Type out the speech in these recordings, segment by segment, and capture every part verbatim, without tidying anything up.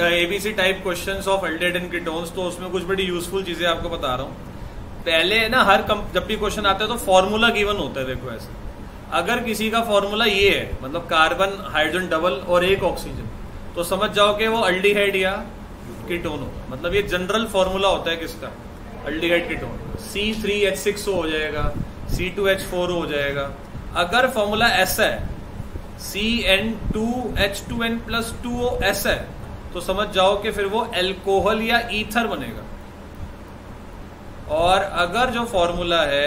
ABC type questions of aldehyde and ketones, तो उसमें कुछ बड़ी यूजफुल चीजें आपको बता रहा हूँ। पहले ना हर जब भी क्वेश्चन आता है तो फॉर्मूला गिवन होता है। देखो ऐसे, अगर किसी का फॉर्मूला ये है, मतलब कार्बन हाइड्रोजन डबल और एक ऑक्सीजन, तो समझ जाओ कि वो एल्डिहाइड या कीटोन होगा। मतलब ये जनरल फॉर्मूला होता है किसका, aldehyde ketone. C three H six हो जाएगा, सी टू एच फोर हो जाएगा। अगर फॉर्मूला ऐसा है C N two H two N plus two O ऐसा है, तो समझ जाओ कि फिर वो एल्कोहल या ईथर बनेगा। और अगर जो फॉर्मूला है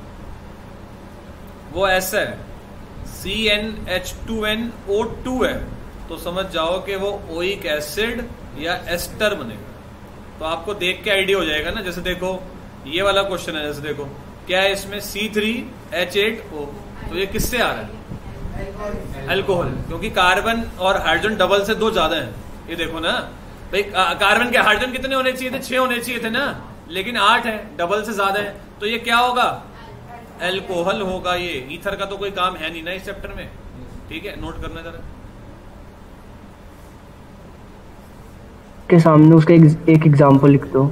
वो ऐसा है C N H two N O two है, तो समझ जाओ कि वो ओइक एसिड या एस्टर बनेगा। तो आपको देख के आइडिया हो जाएगा ना। जैसे देखो ये वाला क्वेश्चन है, जैसे देखो क्या है इसमें C three H eight O, तो ये किससे आ रहा है, अल्कोहल, क्योंकि कार्बन और हाइड्रोजन डबल से दो ज्यादा हैं। ये देखो ना भाई, कार्बन के हाइड्रोजन कितने होने चाहिए थे, छह होने चाहिए थे ना, लेकिन आठ है, डबल से ज्यादा है, तो ये क्या होगा, अल्कोहल होगा। ये ईथर का तो कोई काम है नहीं ना इस चैप्टर में, ठीक है, नोट करना जरा। के सामने उसका एक, एक एग्जाम्पल लिख दो।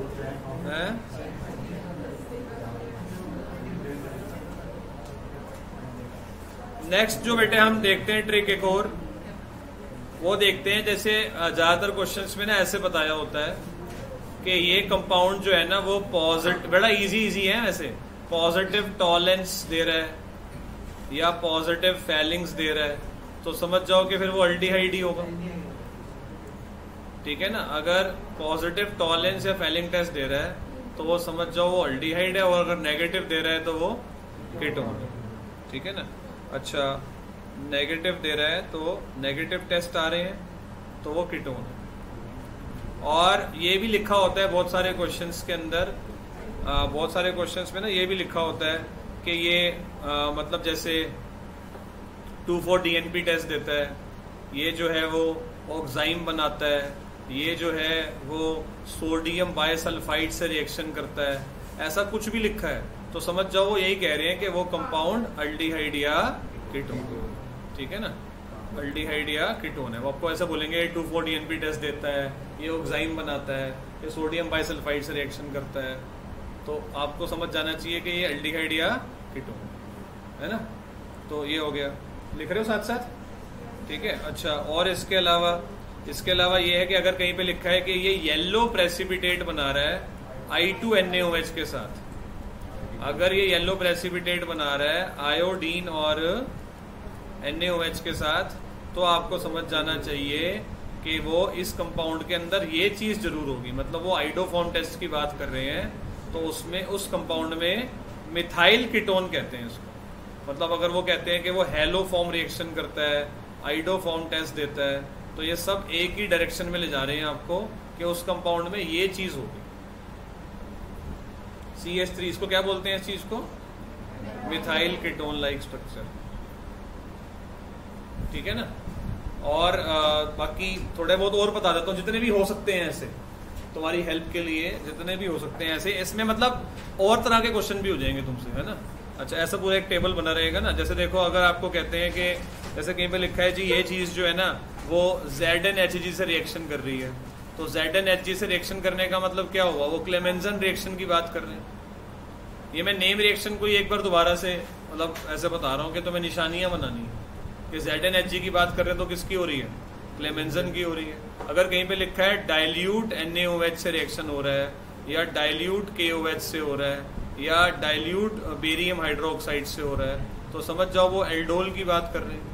नेक्स्ट जो बेटे हम देखते हैं ट्रिक एक और, वो देखते हैं जैसे ज्यादातर क्वेश्चंस में ना ऐसे बताया होता है कि ये कंपाउंड जो है ना वो पॉजिटिव, बड़ा इजी इजी है वैसे, पॉजिटिव टॉलेंस दे रहा है या पॉजिटिव फैलिंग्स दे रहा है, तो समझ जाओ कि फिर वो एल्डिहाइड ही होगा। ठीक है ना, अगर पॉजिटिव टॉलेंस या फैलिंग टेस्ट दे रहा है तो वो समझ जाओ वो एल्डिहाइड है, और अगर नेगेटिव दे रहा है तो वो कीटोन है। ठीक है ना। अच्छा, नेगेटिव दे रहा है तो नेगेटिव टेस्ट आ रहे हैं तो वो कीटोन है। और ये भी लिखा होता है बहुत सारे क्वेश्चंस के अंदर, आ, बहुत सारे क्वेश्चंस में ना ये भी लिखा होता है कि ये आ, मतलब जैसे टू फोर डीएनपी टेस्ट देता है, ये जो है वो ऑक्साइम बनाता है, ये जो है वो सोडियम बायसल्फाइड से रिएक्शन करता है, ऐसा कुछ भी लिखा है तो समझ जाओ वो यही कह रहे हैं कि वो कंपाउंड एल्डिहाइड या कीटोन। ठीक है ना, एल्डिहाइड या कीटोन है। वो आपको ऐसा बोलेंगे टू फोर डीएनपी टेस्ट देता है, ये ऑक्साइम बनाता है, ये सोडियम बायसल्फाइड से रिएक्शन करता है, तो आपको समझ जाना चाहिए कि ये एल्डिहाइड या कीटोन है ना। तो ये हो गया, लिख रहे हो साथ साथ, ठीक है। अच्छा, और इसके अलावा इसके अलावा ये है कि अगर कहीं पे लिखा है कि ये येलो प्रेसिपिटेट बना रहा है I two N A O H के साथ, अगर ये येलो प्रेसिपिटेट बना रहा है आयोडीन और एन ए ओ एच के साथ, तो आपको समझ जाना चाहिए कि वो इस कंपाउंड के अंदर ये चीज जरूर होगी। मतलब वो आइडोफॉर्म टेस्ट की बात कर रहे हैं, तो उसमें उस कंपाउंड में मिथाइल कीटोन कहते हैं उसको। मतलब अगर वो कहते हैं कि वो हेलो फॉर्म रिएक्शन करता है, आइडोफॉर्म टेस्ट देता है, तो ये सब एक ही डायरेक्शन में ले जा रहे हैं आपको कि उस कंपाउंड में ये चीज होगी। सी एच थ्री, इसको क्या बोलते हैं इस चीज को, मिथाइल कीटोन लाइक स्ट्रक्चर। ठीक है ना। और आ, बाकी थोड़े बहुत और बता देता हूँ, जितने भी हो सकते हैं ऐसे, तुम्हारी हेल्प के लिए जितने भी हो सकते हैं ऐसे। इसमें मतलब और तरह के क्वेश्चन भी हो जाएंगे तुमसे, है ना। अच्छा, ऐसा पूरा एक टेबल बना रहेगा ना। जैसे देखो, अगर आपको कहते हैं कि जैसे कहीं पे लिखा है जी ये चीज जो है ना वो जेड एन एच जी से रिएक्शन कर रही है, तो जेड एन एच जी से रिएक्शन करने का मतलब क्या हुआ, वो क्लेमेंजन रिएक्शन की बात कर रहे हैं। ये मैं नेम रिएक्शन को एक बार दोबारा से मतलब ऐसे बता रहा हूँ कि तुम्हें निशानियां बनानी है कि जेड एन एच जी की बात कर रहे हैं तो किसकी हो रही है, क्लेमेंजन की हो रही है। अगर कहीं पे लिखा है dilute N A O H से रिएक्शन हो रहा है, या डाइल्यूट के ओ एच से हो रहा है, या डाइल्यूट बेरियम हाइड्रोक्साइड से हो रहा है, तो समझ जाओ वो एल्डोल की बात कर रहे हैं।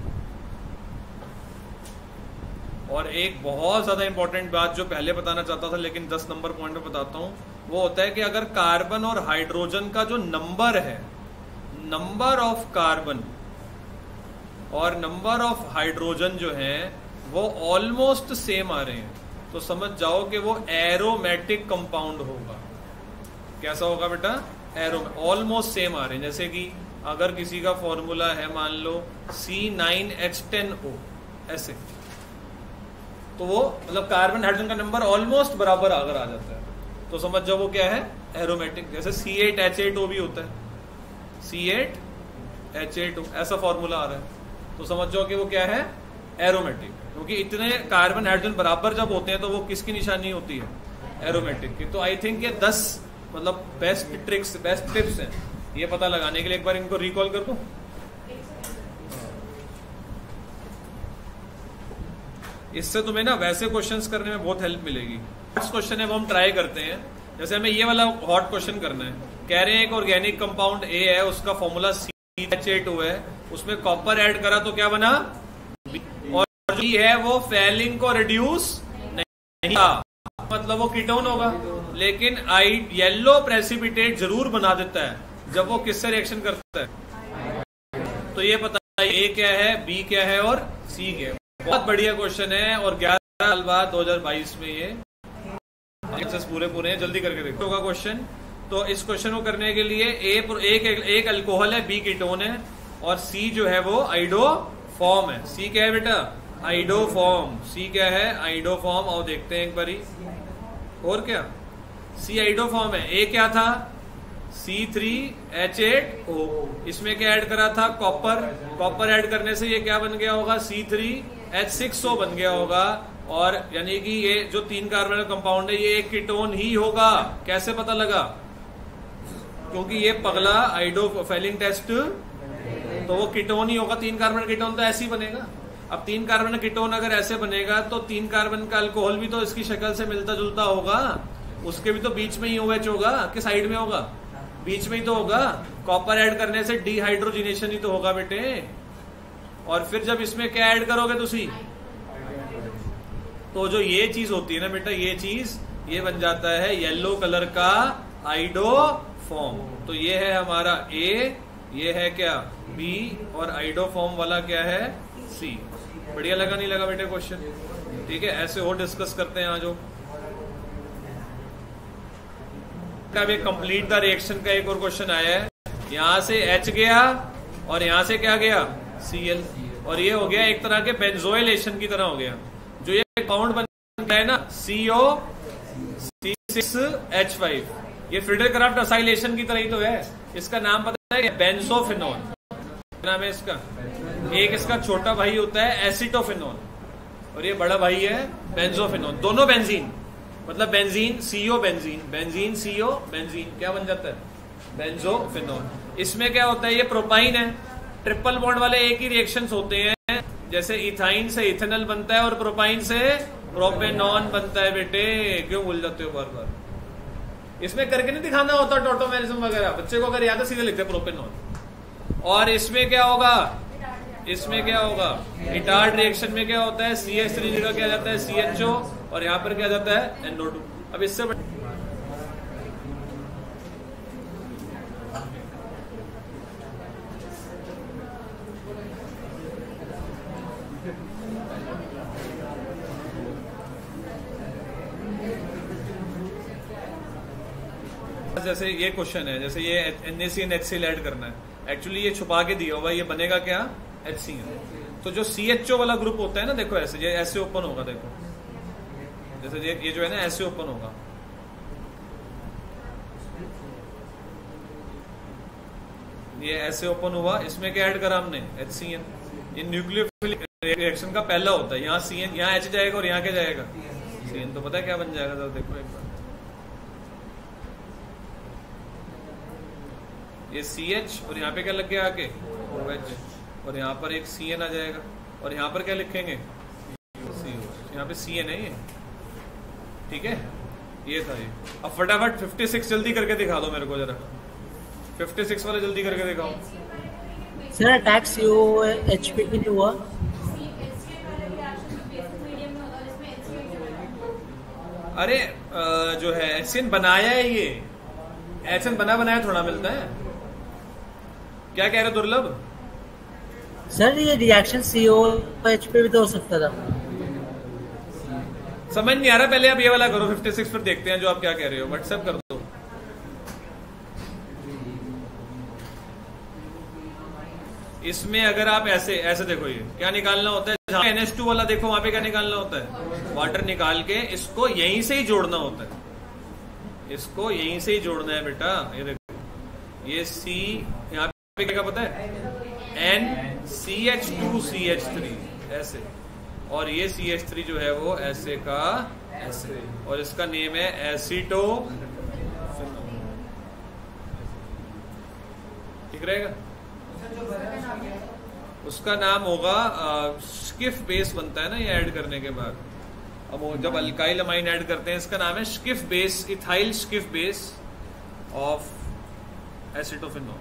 और एक बहुत ज्यादा इंपॉर्टेंट बात जो पहले बताना चाहता था लेकिन दस नंबर पॉइंट में बताता हूं, वो होता है कि अगर कार्बन और हाइड्रोजन का जो नंबर है, नंबर ऑफ कार्बन और नंबर ऑफ हाइड्रोजन जो है वो ऑलमोस्ट सेम आ रहे हैं, तो समझ जाओ कि वो एरोमेटिक कंपाउंड होगा। कैसा होगा बेटा, एरो, ऑलमोस्ट सेम आ रहे हैं। जैसे कि अगर किसी का फॉर्मूला है मान लो C nine H ten O ऐसे, तो वो मतलब कार्बन हाइड्रोजन का नंबर ऑलमोस्ट बराबर अगर आ जाता है तो समझ जाओ वो क्या है, एरोमेटिक। जैसे C eight H eight O भी होता है, C eight H eight O ऐसा फॉर्मूला आ रहा है, तो समझ जाओ कि वो क्या है, एरोमेटिक। क्योंकि इतने कार्बन हाइड्रोजन बराबर जब होते हैं तो वो किसकी निशानी होती है, एरोमेटिक की। तो आई थिंक ये दस मतलब बेस्ट ट्रिक्स बेस्ट टिप्स हैं ये पता लगाने के लिए। एक बार इनको रिकॉल कर दूं। इससे तुम्हें ना वैसे क्वेश्चंस करने में बहुत हेल्प मिलेगी। नेक्स्ट क्वेश्चन है वो हम ट्राई करते हैं। जैसे हमें ये वाला हॉट क्वेश्चन करना है, कह रहे हैं एक ऑर्गेनिक कंपाउंड ए है, उसका formula C H A two है, उसमें कॉपर ऐड करा तो क्या बना, और जो है वो फेलिंग को रिड्यूस नहीं था, मतलब वो कीटोन होगा। लेकिन आई येलो प्रेसिपिटेट जरूर बना देता है जब वो किससे रिएक्शन करता है। तो ये पता है ए क्या है, बी क्या है और सी क्या है। बहुत बढ़िया क्वेश्चन है और ग्यारह साल बाद दो हज़ार बाईस में ये पूरे पूरे हैं। जल्दी करके देखो का क्वेश्चन। तो इस क्वेश्चन को करने के लिए ए एक एक अल्कोहल है, बी कीटोन है और सी जो है वो आइडोफॉर्म है। सी क्या है बेटा, आइडोफॉर्म। सी क्या है, आइडोफॉर्म। और देखते हैं एक बारी और क्या, सी आइडोफॉर्म है। ए क्या था, C three H eight O. इसमें क्या ऐड करा था, कॉपर। कॉपर ऐड करने से ये क्या बन गया होगा, C three H six O बन गया होगा। और यानी कि ये जो तीन कार्बन कंपाउंड है ये एक कीटोन ही होगा। कैसे पता लगा, क्योंकि ये पगला आइडोफेलिंग टेस्ट, तो वो कीटोन ही होगा। तीन कार्बन कीटोन तो ऐसे ही बनेगा। अब तीन कार्बन कीटोन अगर ऐसे बनेगा तो तीन कार्बन का अल्कोहल भी तो इसकी शक्ल से मिलता जुलता होगा, उसके भी तो बीच में ही ओएच होगा कि साइड में होगा, बीच में ही तो होगा। कॉपर ऐड करने से डिहाइड्रोजिनेशन ही तो होगा बेटे। और फिर जब इसमें क्या ऐड करोगे तुसी, तो जो ये चीज होती है ना बेटा, ये चीज ये बन जाता है येलो कलर का आइडोफॉर्म। तो ये है हमारा ए, ये है क्या बी, और आइडोफॉर्म वाला क्या है सी। बढ़िया लगा नहीं लगा बेटे क्वेश्चन? ठीक है, ऐसे और डिस्कस करते हैं आज। जो कंप्लीट द रिएक्शन का एक और क्वेश्चन आया है। यहां से H गया और यहां से क्या गया, Cl, और ये हो गया एक तरह के बेंजोइलेशन की तरह हो गया। जो ये कंपाउंड बन गया है ना C O C six H five, ये फ्रीडरक्राफ्ट असाइलेशन की तरह ही तो है। इसका नाम पता है, बेंजोफिनोन नाम है इसका। एक इसका छोटा भाई होता है एसिटोफिनोन और ये बड़ा भाई है बेंजोफिनोन। दोनों बेंजीन, मतलब benzene CO benzene, benzene CO benzene क्या बन जाता है, बेंजोफिनोन। इसमें क्या होता है, ये प्रोपाइन है। ट्रिपल बॉन्ड वाले एक ही रिएक्शंस होते हैं, जैसे इथाइन से इथेनॉल बनता है और प्रोपाइन से प्रोपेनॉन बनता है। बेटे क्यों भूल जाते हो बार बार, इसमें करके नहीं दिखाना होता टोटोमेरिज्म वगैरह, बच्चे को अगर याद है सीधे लिखते हैं प्रोपेनॉन। और इसमें क्या होगा, इसमें क्या होगा, इटार्ड रिएक्शन में क्या होता है, सी एच थ्री जगह क्या जाता है सी एच ओ, और यहां पर क्या जाता है एन ओ टू। अब इससे जैसे ये क्वेश्चन है, जैसे ये N A C N H C L add करना है, एक्चुअली ये छुपा के दिया होगा, ये बनेगा क्या एच सी एल। तो जो सी एच ओ वाला ग्रुप होता है ना, देखो ऐसे ये ऐसे ओपन होगा, देखो जैसे ये ये जो है ना ऐसे ओपन होगा, ये ऐसे ओपन हुआ। इसमें क्या ऐड करा हमने, एच सी एन। ये न्यूक्लियोफिलिक रिएक्शन का पहला होता है। यहाँ सी एन, यहाँ एच जाएगा और यहाँ क्या जाएगा सी एन। तो पता है क्या बन जाएगा, तो देखो एक बार, ये सी एच और यहाँ पे क्या लग गया आके ओ एच, और यहाँ पर एक सी एन आ जाएगा, और यहाँ पर क्या लिखेंगे सी ओ। यहाँ पे सी एन है ये, ठीक है, ये था ये। अब फटाफट छप्पन जल्दी करके दिखा दो मेरे को जरा, छप्पन वाले जल्दी करके दिखाओ sir. Attack C O H पे किट हुआ, अरे जो है एच सी एन बनाया है, ये एच सी एन बना बनाया थोड़ा मिलता है। क्या कह रहे दुर्लभ सर? ये रिएक्शन सी ओ एच पे भी तो हो सकता था। समझ नहीं आ रहा, पहले आप ये वाला करो छप्पन, फिर देखते हैं जो आप क्या कह रहे हो। व्हाट्सएप कर दो। इसमें अगर आप ऐसे ऐसे देखो, ये क्या निकालना होता है, जहां एन एच टू वाला देखो वहां पे क्या निकालना होता है, वाटर निकाल के इसको यहीं से ही जोड़ना होता है, इसको यहीं से ही जोड़ना है बेटा। ये देखो, ये सी यहाँ पे क्या पता है, N C H two C H three, ऐसे और ये सी एच थ्री जो है वो ऐसे का ऐसे, और इसका नेम है एसीटो, ठीक रहेगा। उसका नाम होगा स्किफ बेस बनता है ना ये ऐड करने के बाद, अब वो जब अल्काइल अमाइन ऐड करते हैं इसका नाम है Schiff base, ethyl Schiff base of acetophenol.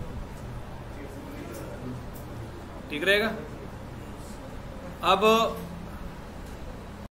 ठीक रहेगा। अब